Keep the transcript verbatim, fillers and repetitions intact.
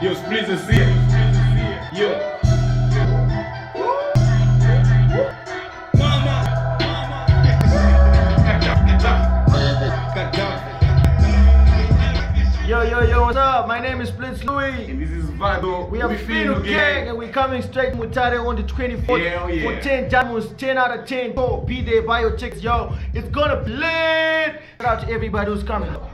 Yo, split the seal. Yo. Mama. Mama. Yo, yo, yo, what's up? My name is Blitz Louis. And this is Vado. We are Finhu gang, and we're coming straight to Mutare on the twenty-fourth yeah, yeah. for ten diamonds, ten out of ten. Go, be there, buy your chicks, yo. It's gonna blend. Shout out to everybody who's coming.